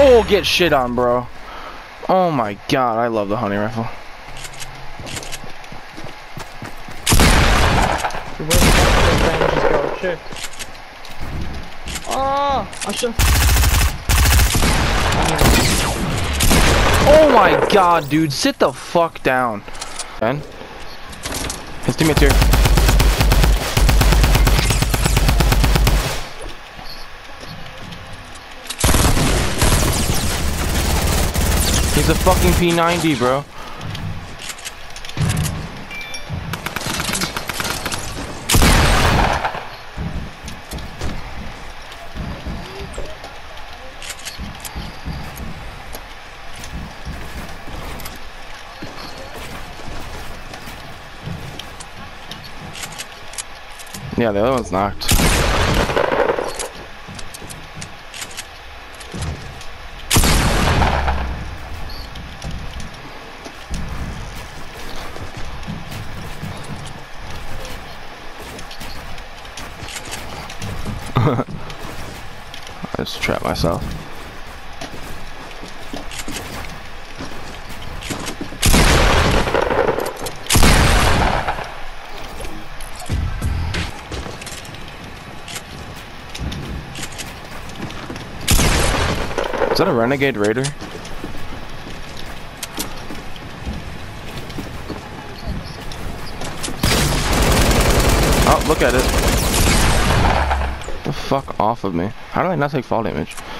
Oh, get shit on, bro. Oh my god, I love the hunting rifle. Where the fuck did those bandages go? Shit. Oh, I should. Oh my god, dude, sit the fuck down. Ben? His teammate's here. He's a fucking P90, bro. Yeah, the other one's knocked. I just trapped myself. Is that a renegade raider? Oh, look at it. Get the fuck off of me. How do I not take fall damage?